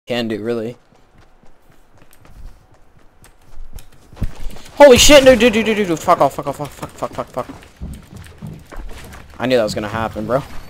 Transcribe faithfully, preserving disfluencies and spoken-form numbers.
Can do, really. Holy shit, no, dude, dude, dude, dude, fuck off, fuck off, fuck, fuck, fuck, fuck, fuck. I knew that was gonna happen, bro.